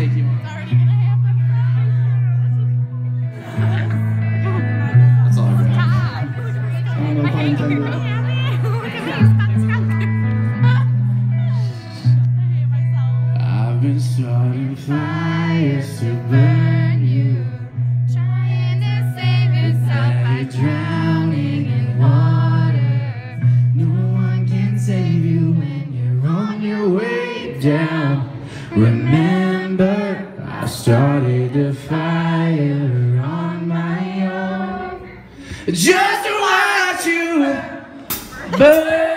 if you want. It's already gonna happen. That's all I got. No pun intended. Look at me, I've been starting fires to burn you. trying to save yourself by drowning in water. No one can save you when you're on your way down. Remember, I started a fire on my own just to watch you burn.